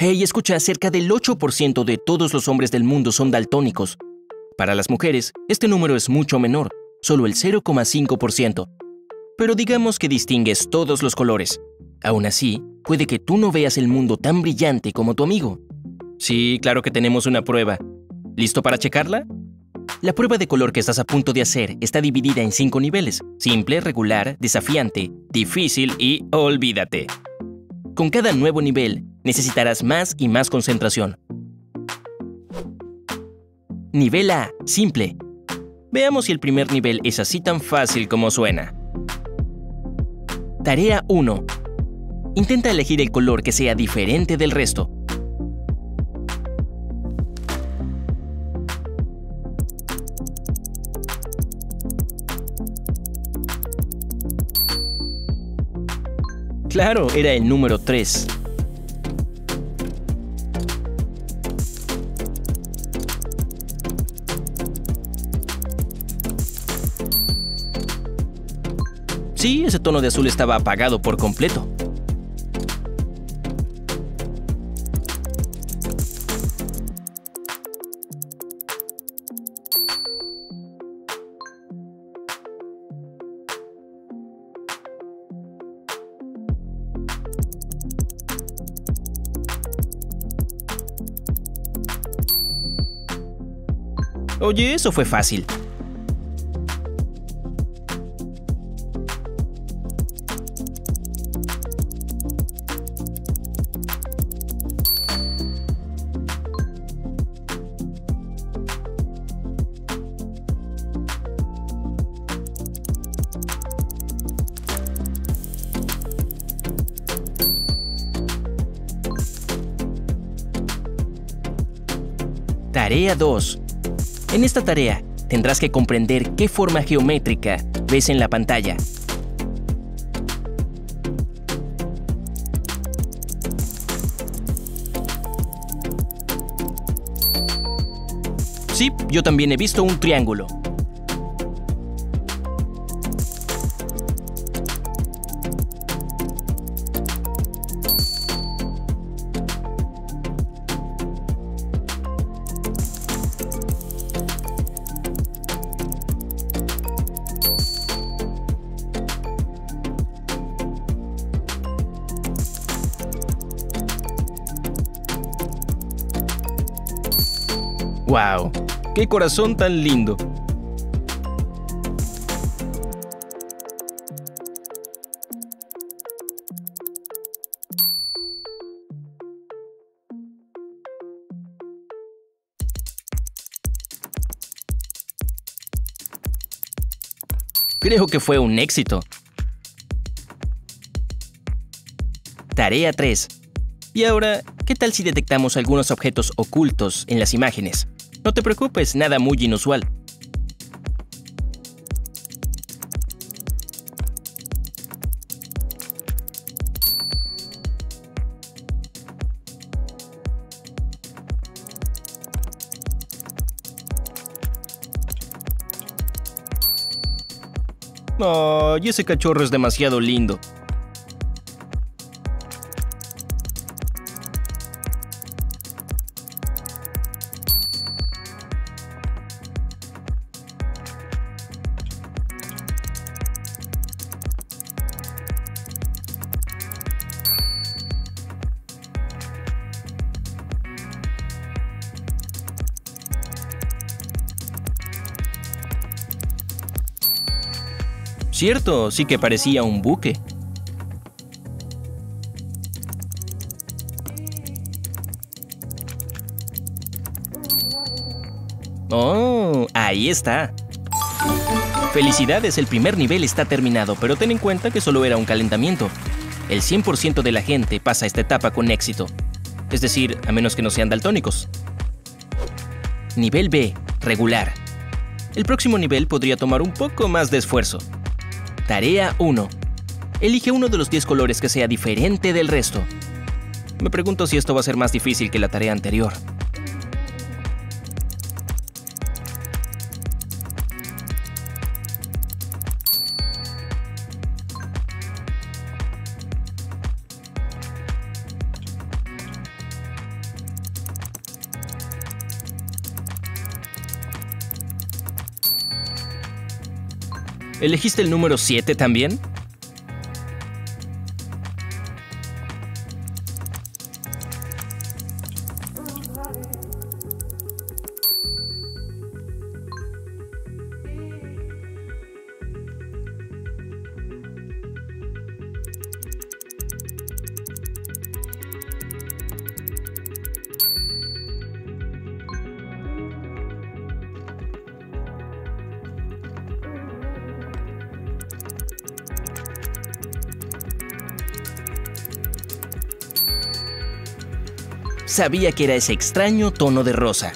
Hey, escucha, cerca del 8% de todos los hombres del mundo son daltónicos. Para las mujeres, este número es mucho menor, solo el 0,5%. Pero digamos que distingues todos los colores. Aún así, puede que tú no veas el mundo tan brillante como tu amigo. Sí, claro que tenemos una prueba. ¿Listo para checarla? La prueba de color que estás a punto de hacer está dividida en 5 niveles: simple, regular, desafiante, difícil y olvídate. Con cada nuevo nivel, necesitarás más y más concentración. Nivel A, simple. Veamos si el primer nivel es así tan fácil como suena. Tarea 1. Intenta elegir el color que sea diferente del resto. Claro, era el número 3. Sí, ese tono de azul estaba apagado por completo. Oye, eso fue fácil. Tarea 2. En esta tarea, tendrás que comprender qué forma geométrica ves en la pantalla. Sí, yo también he visto un triángulo. ¡Wow! ¡Qué corazón tan lindo! Creo que fue un éxito. Tarea 3. Y ahora, ¿qué tal si detectamos algunos objetos ocultos en las imágenes? No te preocupes, nada muy inusual. ¡Ay, ese cachorro es demasiado lindo! Cierto, sí que parecía un buque. ¡Oh! Ahí está. Felicidades, el primer nivel está terminado, pero ten en cuenta que solo era un calentamiento. El 100% de la gente pasa esta etapa con éxito. Es decir, a menos que no sean daltónicos. Nivel B, regular. El próximo nivel podría tomar un poco más de esfuerzo. Tarea 1. Elige uno de los 10 colores que sea diferente del resto. Me pregunto si esto va a ser más difícil que la tarea anterior. ¿Elegiste el número 7 también? Sabía que era ese extraño tono de rosa.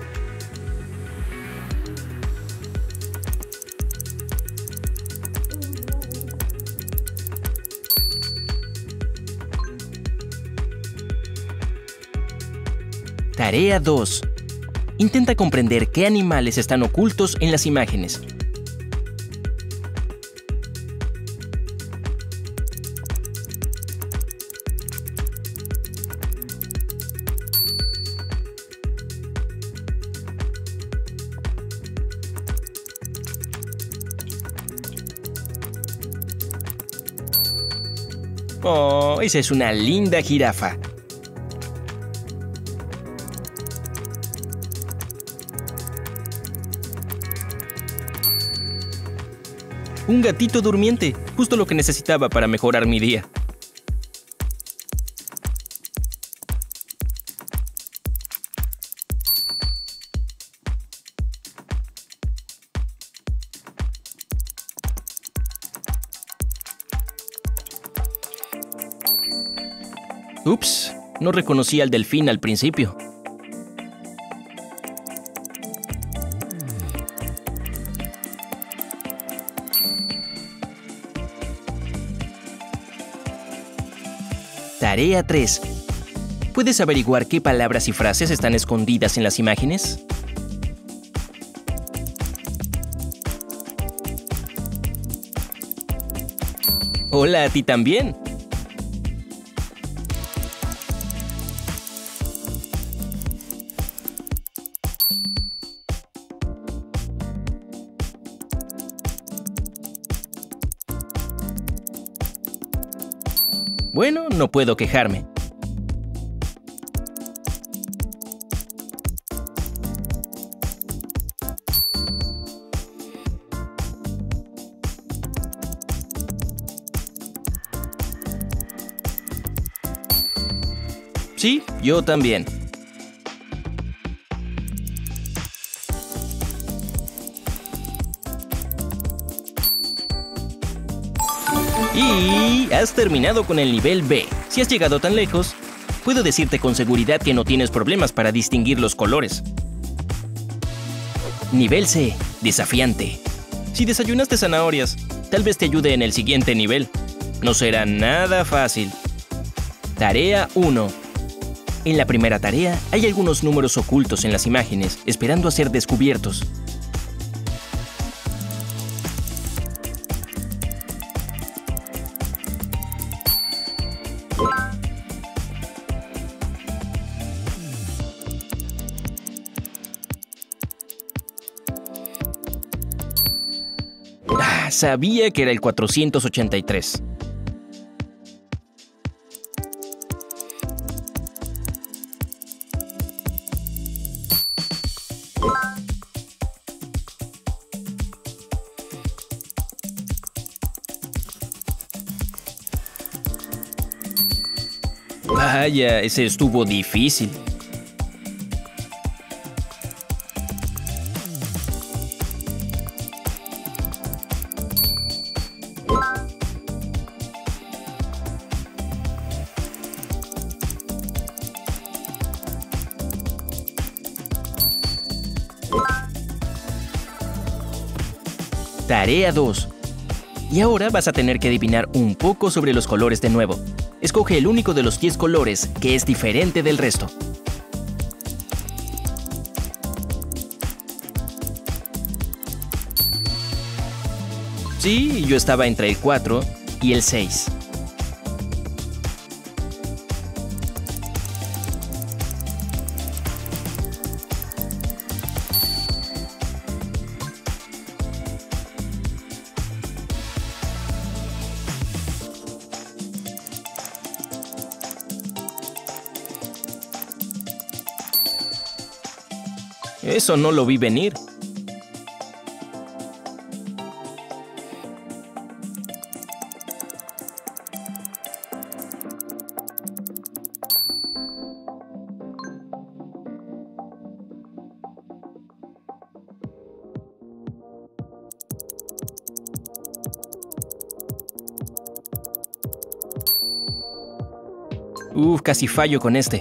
Tarea 2. Intenta comprender qué animales están ocultos en las imágenes. Oh, esa es una linda jirafa. Un gatito durmiente, justo lo que necesitaba para mejorar mi día. Ups, no reconocí al delfín al principio. Tarea 3. ¿Puedes averiguar qué palabras y frases están escondidas en las imágenes? Hola a ti también. Bueno, no puedo quejarme. Sí, yo también. Y has terminado con el nivel B. Si has llegado tan lejos, puedo decirte con seguridad que no tienes problemas para distinguir los colores. Nivel C, desafiante. Si desayunaste zanahorias, tal vez te ayude en el siguiente nivel. No será nada fácil. Tarea 1. En la primera tarea hay algunos números ocultos en las imágenes, esperando a ser descubiertos. Sabía que era el 483. Vaya, ese estuvo difícil. Tarea 2. Y ahora vas a tener que adivinar un poco sobre los colores de nuevo. Escoge el único de los 10 colores que es diferente del resto. Sí, yo estaba entre el 4 y el 6. Eso no lo vi venir. Casi fallo con este.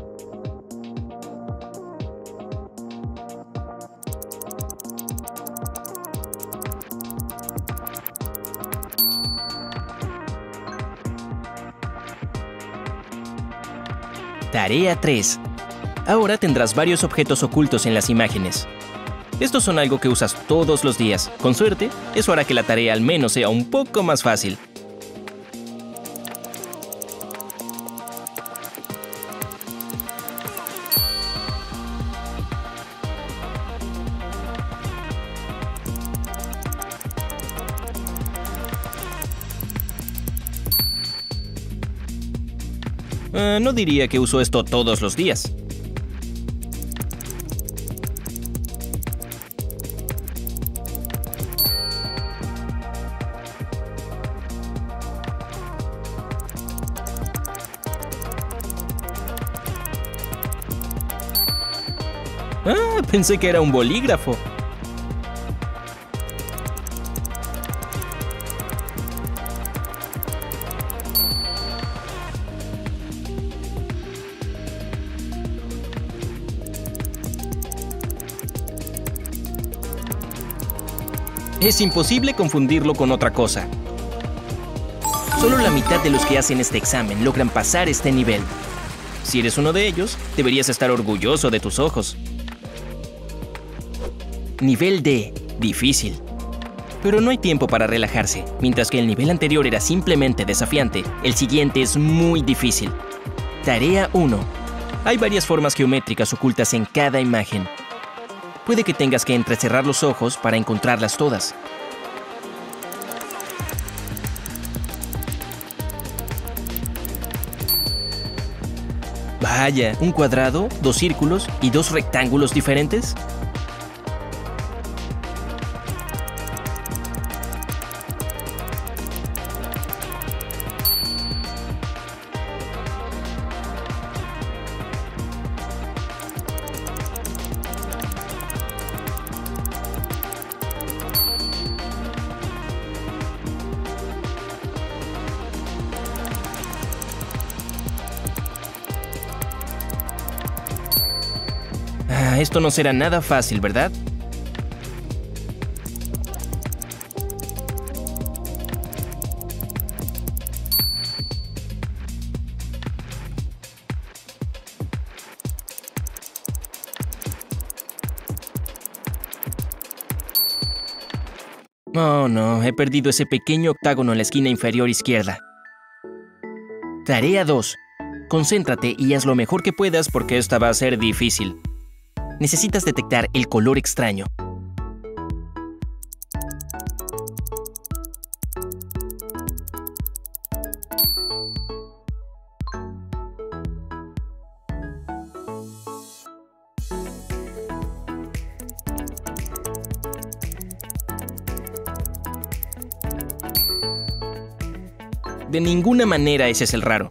Tarea 3. Ahora tendrás varios objetos ocultos en las imágenes. Estos son algo que usas todos los días. Con suerte, eso hará que la tarea al menos sea un poco más fácil. No diría que uso esto todos los días. Pensé que era un bolígrafo. Es imposible confundirlo con otra cosa. Solo la mitad de los que hacen este examen logran pasar este nivel. Si eres uno de ellos, deberías estar orgulloso de tus ojos. Nivel D. Difícil. Pero no hay tiempo para relajarse. Mientras que el nivel anterior era simplemente desafiante, el siguiente es muy difícil. Tarea 1. Hay varias formas geométricas ocultas en cada imagen. Puede que tengas que entrecerrar los ojos para encontrarlas todas. Vaya, ¿un cuadrado, 2 círculos y 2 rectángulos diferentes? Esto no será nada fácil, ¿verdad? Oh, no, he perdido ese pequeño octágono en la esquina inferior izquierda. Tarea 2. Concéntrate y haz lo mejor que puedas porque esta va a ser difícil. Necesitas detectar el color extraño. De ninguna manera ese es el raro.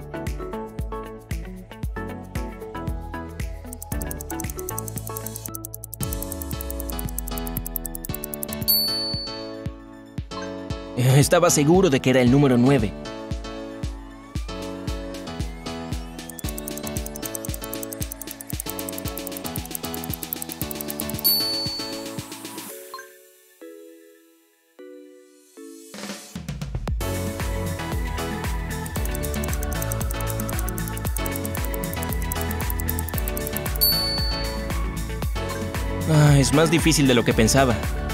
Estaba seguro de que era el número 9. Es más difícil de lo que pensaba.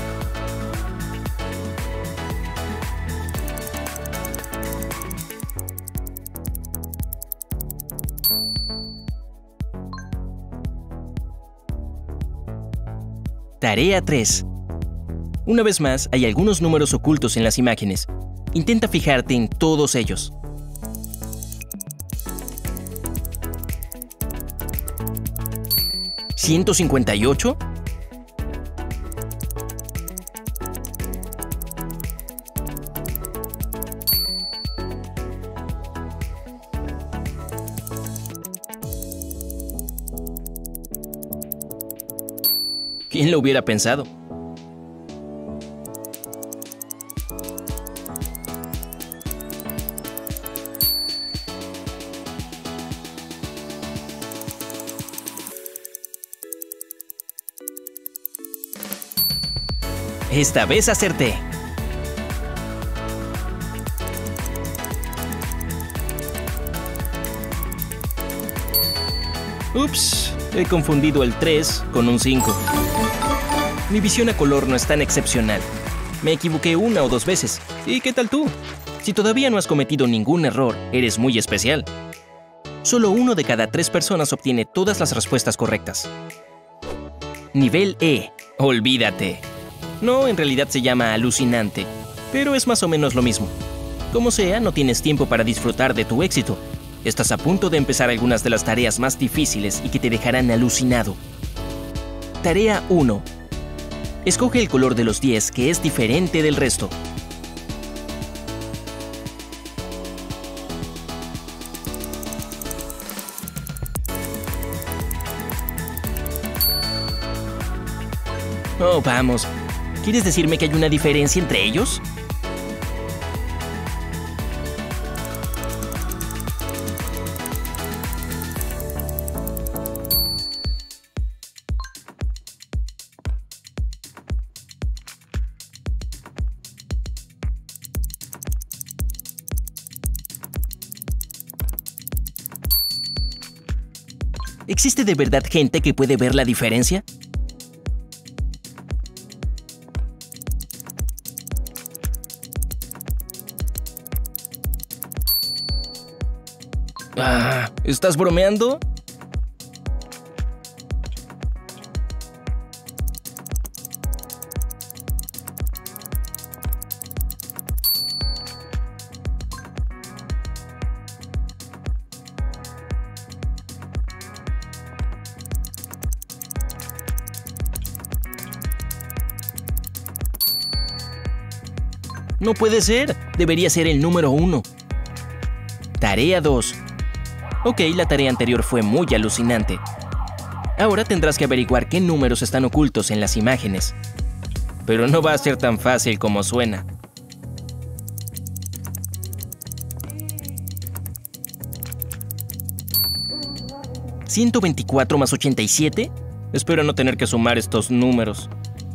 Tarea 3. Una vez más, hay algunos números ocultos en las imágenes. Intenta fijarte en todos ellos. ¿158? ¿Quién lo hubiera pensado? Esta vez acerté. Ups, he confundido el 3 con un 5. Mi visión a color no es tan excepcional. Me equivoqué una o dos veces. ¿Y qué tal tú? Si todavía no has cometido ningún error, eres muy especial. Solo 1 de cada 3 personas obtiene todas las respuestas correctas. Nivel E. Olvídate. No, en realidad se llama alucinante, pero es más o menos lo mismo. Como sea, no tienes tiempo para disfrutar de tu éxito. Estás a punto de empezar algunas de las tareas más difíciles y que te dejarán alucinado. Tarea 1. Escoge el color de los 10 que es diferente del resto. Oh, vamos. ¿Quieres decirme que hay una diferencia entre ellos? ¿Existe de verdad gente que puede ver la diferencia? ¿Estás bromeando? No puede ser. Debería ser el número 1. Tarea 2. Ok, la tarea anterior fue muy alucinante. Ahora tendrás que averiguar qué números están ocultos en las imágenes. Pero no va a ser tan fácil como suena. ¿124 más 87? Espero no tener que sumar estos números.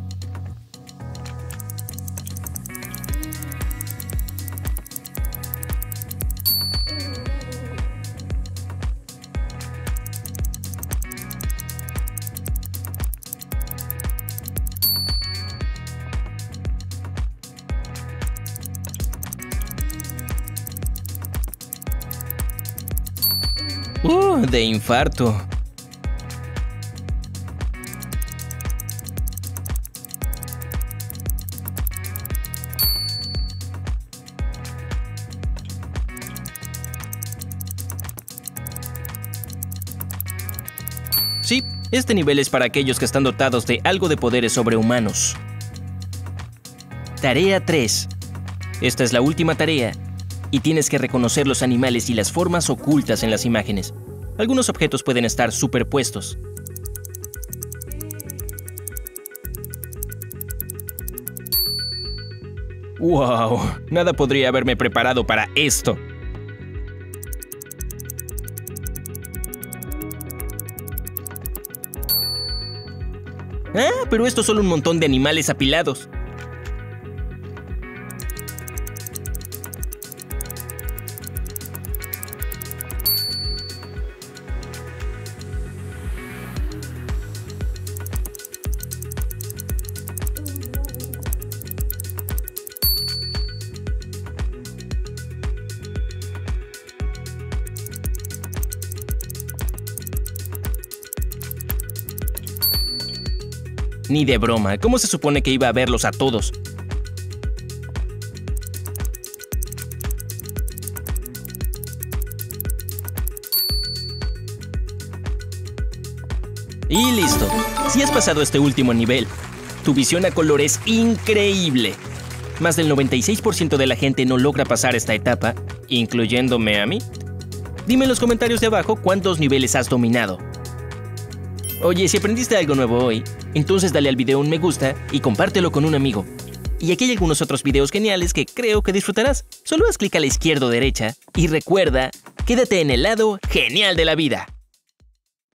De infarto. Sí, este nivel es para aquellos que están dotados de algo de poderes sobrehumanos. Tarea 3. Esta es la última tarea, y tienes que reconocer los animales y las formas ocultas en las imágenes. Algunos objetos pueden estar superpuestos. ¡Wow! Nada podría haberme preparado para esto. Pero esto es solo un montón de animales apilados. Ni de broma, ¿cómo se supone que iba a verlos a todos? Y listo. Si has pasado este último nivel, tu visión a color es increíble. Más del 96% de la gente no logra pasar esta etapa, incluyéndome a mí. Dime en los comentarios de abajo cuántos niveles has dominado. Oye, si aprendiste algo nuevo hoy, entonces dale al video un me gusta y compártelo con un amigo. Y aquí hay algunos otros videos geniales que creo que disfrutarás. Solo haz clic a la izquierda o derecha y recuerda, quédate en el lado genial de la vida.